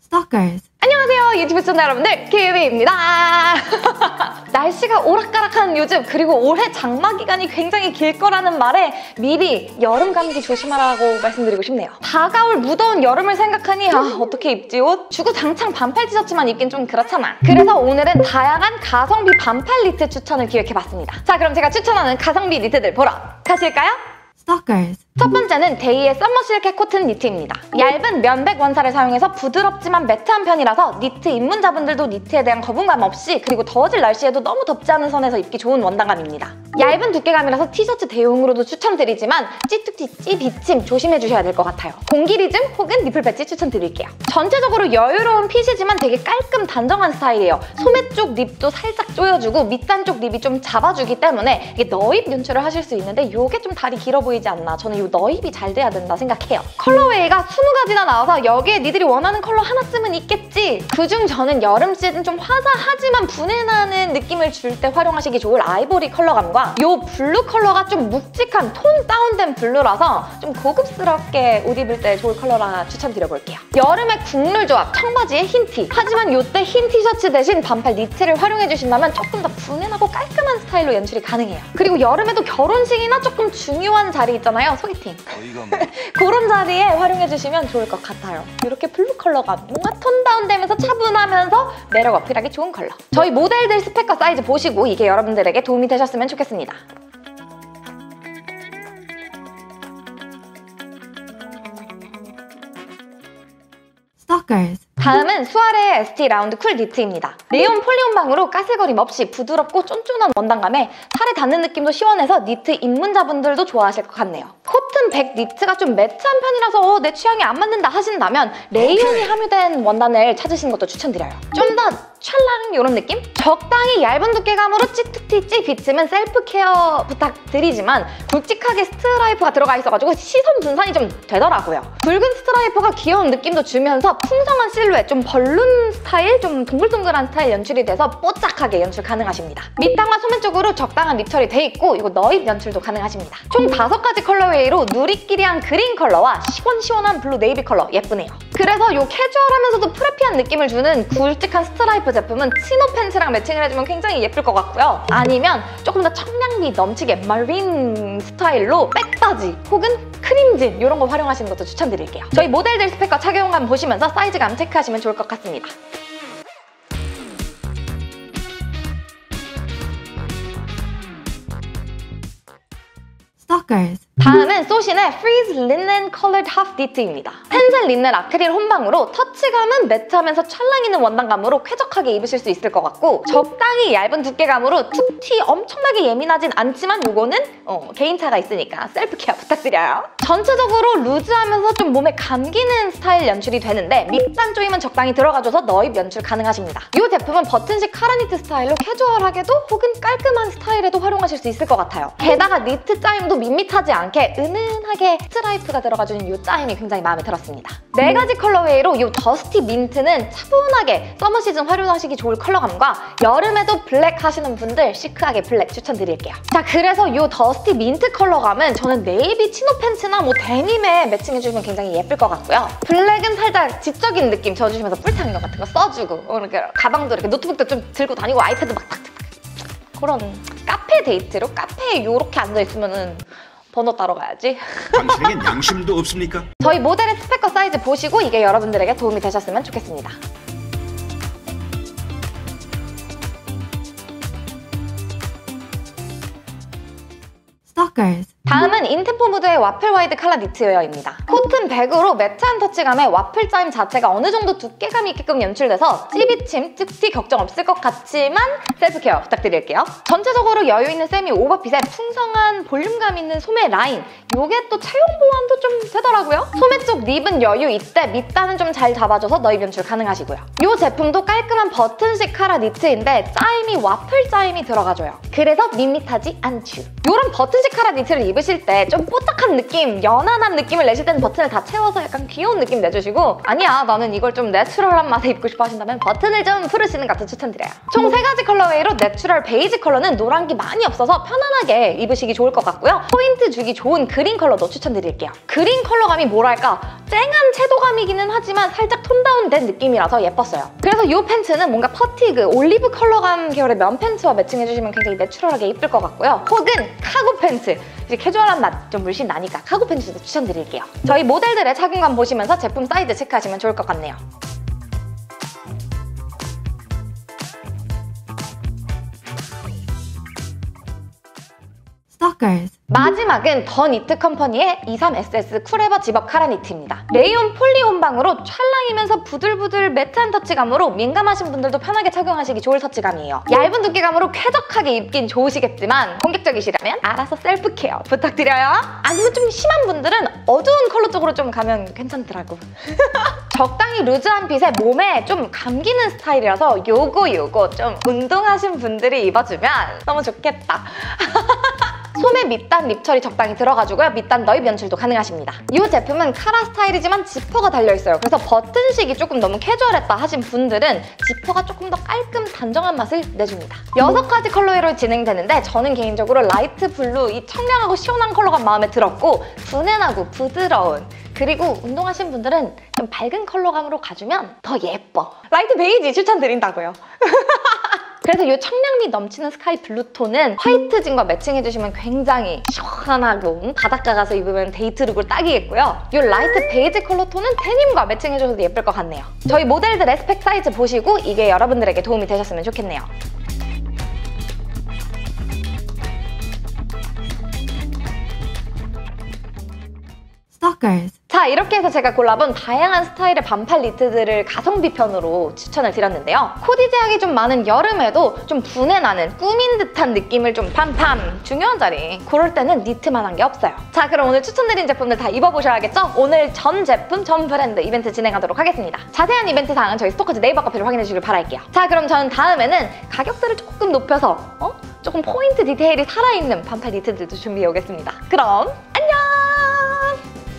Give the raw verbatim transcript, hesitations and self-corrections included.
Stalkers. 안녕하세요 유튜브 시청자 여러분들, 키위입니다. 날씨가 오락가락한 요즘, 그리고 올해 장마 기간이 굉장히 길 거라는 말에 미리 여름 감기 조심하라고 말씀드리고 싶네요. 다가올 무더운 여름을 생각하니 아 어떻게 입지 옷? 주구장창 반팔 티셔츠만 입긴 좀 그렇잖아. 그래서 오늘은 다양한 가성비 반팔 니트 추천을 기획해봤습니다. 자, 그럼 제가 추천하는 가성비 니트들 보러 가실까요? Stalkers. 첫 번째는 데이의 썸머 실크 코튼 니트입니다. 얇은 면백 원사를 사용해서 부드럽지만 매트한 편이라서 니트 입문자분들도 니트에 대한 거부감 없이, 그리고 더워질 날씨에도 너무 덥지 않은 선에서 입기 좋은 원단감입니다. 얇은 두께감이라서 티셔츠 대용으로도 추천드리지만 찌뚝찌 찌 비침 조심해주셔야 될 것 같아요. 공기리즘 혹은 니플 패치 추천드릴게요. 전체적으로 여유로운 핏이지만 되게 깔끔 단정한 스타일이에요. 소매 쪽 립도 살짝 조여주고 밑단 쪽 립이 좀 잡아주기 때문에 이게 너입 연출을 하실 수 있는데 이게 좀 다리 길어 보이지 않나. 저는 이 너입이 잘 돼야 된다 생각해요. 컬러웨이가 스무 가지나 나와서 여기에 니들이 원하는 컬러 하나쯤은 있겠지. 그중 저는 여름 시즌 좀 화사하지만 분해나는 느낌을 줄 때 활용하시기 좋을 아이보리 컬러감과 이 블루 컬러가 좀 묵직한 톤 다운된 블루라서 좀 고급스럽게 옷 입을 때 좋을 컬러라 추천드려볼게요. 여름에 국룰 조합, 청바지에 흰 티. 하지만 이때 흰 티셔츠 대신 반팔 니트를 활용해주신다면 조금 더 분해나고 깔끔한 스타일로 연출이 가능해요. 그리고 여름에도 결혼식이나 조금 중요한 자리 있잖아요. 소개팅. 그런 자리에 활용해주시면 좋을 것 같아요. 이렇게 블루 컬러가 뭔가 톤 다운되면서 차분하면서 매력 어필하기 좋은 컬러. 저희 모델들 스펙과 사이즈 보시고 이게 여러분들에게 도움이 되셨으면 좋겠습니다. Stalkers. 다음은 수아레의 에스티 라운드 쿨 니트입니다. 레온 폴리온방으로 까슬거림 없이 부드럽고 쫀쫀한 원단감에 살에 닿는 느낌도 시원해서 니트 입문자분들도 좋아하실 것 같네요. 코튼 백 니트가 좀 매트한 편이라서 어, 내 취향에 안 맞는다 하신다면 레이온이 함유된 원단을 찾으시는 것도 추천드려요. 좀 더 찰랑 이런 느낌? 적당히 얇은 두께감으로 찌툭티 찌 비침은 셀프 케어 부탁드리지만 굵직하게 스트라이프가 들어가 있어가지고 시선 분산이 좀 되더라고요. 굵은 스트라이프가 귀여운 느낌도 주면서 풍성한 실루엣, 좀 벌룬 스타일, 좀 동글동글한 스타일 연출이 돼서 뽀짝하게 연출 가능하십니다. 밑단과 소매 쪽으로 적당한 립 처리 돼 있고 이거 너입 연출도 가능하십니다. 총 다섯 가지 컬러웨이로 누리끼리한 그린 컬러와 시원시원한 블루 네이비 컬러 예쁘네요. 그래서 이 캐주얼하면서도 프레피한 느낌을 주는 굵직한 스트라이프 제품은 치노 팬츠랑 매칭을 해주면 굉장히 예쁠 것 같고요. 아니면 조금 더 청량미 넘치게 마린 스타일로 백바지 혹은 크림진 이런 거 활용하시는 것도 추천드릴게요. 저희 모델들 스펙과 착용감 보시면서 사이즈감 체크하시면 좋을 것 같습니다. Stalkers. 다음은 소신의 Freeze Linen Colored Half Knit입니다. 펜슬 린넨 아크릴 혼방으로 터치감은 매트하면서 찰랑 있는 원단감으로 쾌적하게 입으실 수 있을 것 같고 적당히 얇은 두께감으로 툭티 엄청나게 예민하진 않지만 이거는 어, 개인차가 있으니까 셀프 케어 부탁드려요. 전체적으로 루즈하면서 좀 몸에 감기는 스타일 연출이 되는데 밑단 조임은 적당히 들어가줘서 너입 연출 가능하십니다. 이 제품은 버튼식 카라니트 스타일로 캐주얼하게도 혹은 깔끔한 스타일에도 활용하실 수 있을 것 같아요. 게다가 니트 짜임도 밋밋하지 않게 은은하게 스트라이프가 들어가주는 이 짜임이 굉장히 마음에 들었습니다. 네 가지 컬러웨이로 이 더스티 민트는 차분하게 서머 시즌 활용하시기 좋을 컬러감과 여름에도 블랙 하시는 분들 시크하게 블랙 추천드릴게요. 자, 그래서 이 더스티 민트 컬러감은 저는 네이비 치노 팬츠나 뭐 데님에 매칭해주면 굉장히 예쁠 것 같고요. 블랙은 살짝 지적인 느낌 줘주시면서 뿔타민감 같은 거 써주고 이렇게 가방도 이렇게 노트북도 좀 들고 다니고 아이패드 막 탁탁 그런 카페 데이트로 카페에 이렇게 앉아있으면은 번호 따러 가야지. 당신에겐 양심도 없습니까? 저희 모델의 스펙과 사이즈 보시고 이게 여러분들에게 도움이 되셨으면 좋겠습니다. Stalkers. 다음은 인템포 무드의 와플 와이드 칼라 니트웨어입니다. 코튼 백으로 매트한 터치감에 와플 짜임 자체가 어느 정도 두께감이 있게끔 연출돼서 찌비침, 툭티 걱정 없을 것 같지만 셀프 케어 부탁드릴게요. 전체적으로 여유 있는 세미 오버핏에 풍성한 볼륨감 있는 소매 라인, 요게 또 체형 보완도 좀 되더라고요. 소매 쪽 립은 여유 있대 밑단은 좀 잘 잡아줘서 너입 연출 가능하시고요. 이 제품도 깔끔한 버튼식 카라 니트인데 짜임이 와플 짜임이 들어가줘요. 그래서 밋밋하지 않죠. 이런 버튼식 카라 니트를 입으실 때 좀 좀 뽀짝한 느낌, 연한한 느낌을 내실 때는 버튼을 다 채워서 약간 귀여운 느낌 내주시고, 아니야 나는 이걸 좀 내추럴한 맛에 입고 싶어 하신다면 버튼을 좀 풀으시는 것도 추천드려요. 총 세 가지 컬러웨이로 내추럴 베이지 컬러는 노란기 많이 없어서 편안하게 입으시기 좋을 것 같고요. 포인트 주기 좋은 그린 컬러도 추천드릴게요. 그린 컬러감이 뭐랄까 쨍한 채도감이기는 하지만 살짝 톤 다운된 느낌이라서 예뻤어요. 그래서 이 팬츠는 뭔가 퍼티그, 올리브 컬러감 계열의 면 팬츠와 매칭해주시면 굉장히 내추럴하게 이쁠 것 같고요. 혹은 카고 팬츠, 이제 캐주얼한 맛 좀 물씬 나니까 카고 팬츠도 추천드릴게요. 저희 모델들의 착용감 보시면서 제품 사이즈 체크하시면 좋을 것 같네요. Stalkers. 마지막은 더 니트 컴퍼니의 이십삼 에스에스 쿨에버 집업 카라 니트입니다. 레이온 폴리 온방으로 찰랑이면서 부들부들 매트한 터치감으로 민감하신 분들도 편하게 착용하시기 좋을 터치감이에요. 얇은 두께감으로 쾌적하게 입긴 좋으시겠지만 공격적이시라면 알아서 셀프 케어 부탁드려요. 아니면 좀 심한 분들은 어두운 컬러 쪽으로 좀 가면 괜찮더라고. 적당히 루즈한 핏에 몸에 좀 감기는 스타일이라서 요거 요거 좀 운동하신 분들이 입어주면 너무 좋겠다. 소매 밑단 립 처리 적당히 들어가지고요. 밑단 너입 연출도 가능하십니다. 이 제품은 카라 스타일이지만 지퍼가 달려있어요. 그래서 버튼식이 조금 너무 캐주얼했다 하신 분들은 지퍼가 조금 더 깔끔 단정한 맛을 내줍니다. 여섯 가지 컬러웨이로 진행되는데 저는 개인적으로 라이트 블루, 이 청량하고 시원한 컬러가 마음에 들었고 분해나고 부드러운, 그리고 운동하신 분들은 좀 밝은 컬러감으로 가주면 더 예뻐. 라이트 베이지 추천드린다고요. 그래서 이 청량미 넘치는 스카이 블루톤은 화이트 진과 매칭해주시면 굉장히 시원하고 바닷가 가서 입으면 데이트룩으로 딱이겠고요. 이 라이트 베이지 컬러 톤은 데님과 매칭해줘도 예쁠 것 같네요. 저희 모델들의 스펙 사이즈 보시고 이게 여러분들에게 도움이 되셨으면 좋겠네요. Stalkers. 자, 이렇게 해서 제가 골라본 다양한 스타일의 반팔 니트들을 가성비 편으로 추천을 드렸는데요. 코디 제약이 좀 많은 여름에도 좀 분해나는 꾸민 듯한 느낌을 좀 팜팜, 중요한 자리, 그럴 때는 니트만한 게 없어요. 자, 그럼 오늘 추천드린 제품들 다 입어보셔야겠죠? 오늘 전 제품, 전 브랜드 이벤트 진행하도록 하겠습니다. 자세한 이벤트 사항은 저희 스토커즈 네이버 카페를 확인해 주시길 바랄게요. 자, 그럼 저는 다음에는 가격대를 조금 높여서 어? 조금 포인트 디테일이 살아있는 반팔 니트들도 준비해 오겠습니다. 그럼 안녕!